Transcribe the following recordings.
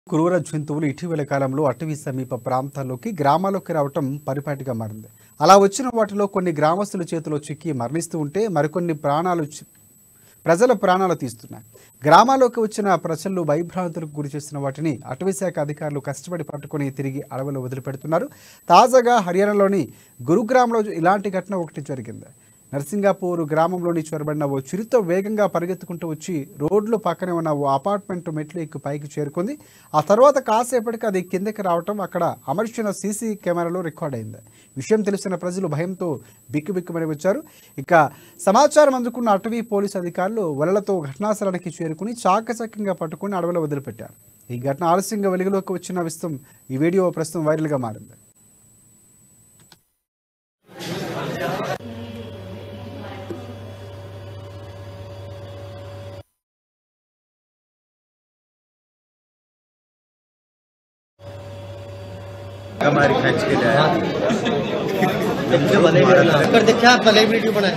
క్రూర జంతువులు ఇటీవల కాలంలో అటవీ సమీప ప్రాంతాల్లోకి గ్రామాల్లోకి రావటం పరిపాటిగా మారింది. అలా వచ్చిన వాటిలో కొన్ని గ్రామస్తుల చేతిలో చిక్కి మరణిస్తూ ఉంటే మరికొన్ని ప్రజల ప్రాణాలు తీస్తున్నాయి. గ్రామాల్లోకి వచ్చిన ప్రజలు భయభ్రాంతులకు గురి చేసిన వాటిని అటవీశాఖ అధికారులు కష్టపడి పట్టుకుని తిరిగి అడవిలో వదిలిపెడుతున్నారు. తాజాగా హర్యానాలోని గురుగ్రామ్లో ఇలాంటి ఘటన ఒకటి జరిగింది. నర్సింగాపూర్ గ్రామంలోని చొరబడిన ఓ చిరుత వేగంగా పరిగెత్తుకుంటూ వచ్చి రోడ్లు పక్కనే ఉన్న ఓ అపార్ట్మెంట్ మెట్లు ఎక్కి పైకి చేరుకుంది. ఆ తర్వాత కాసేపటికి అది కిందకి రావటం అక్కడ అమర్చిన సీసీ కెమెరాలో రికార్డ్ అయింది. విషయం తెలిసిన ప్రజలు భయంతో బిక్కుబిక్కుమని వచ్చారు. ఇక సమాచారం అందుకున్న అటవీ పోలీసు అధికారులు వలలతో ఘటనాస్థలానికి చేరుకుని చాకచక్యంగా పట్టుకుని అడవిలో వదిలిపెట్టారు. ఈ ఘటన ఆలస్యంగా వెలుగులోకి వచ్చిన విషయం ఈ వీడియో ప్రస్తుతం వైరల్గా మారింది. हमारी खींच के लाया कर देखा आप भले वीडियो बनाए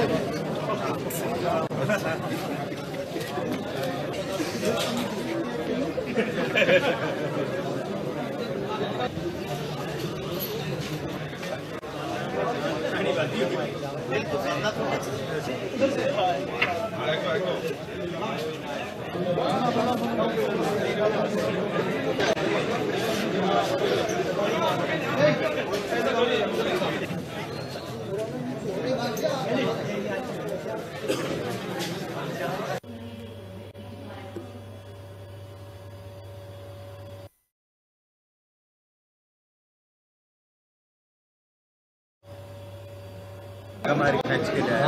हमारी खींच के लाया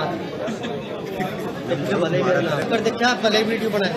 कर देखा आप भले वीडियो बनाए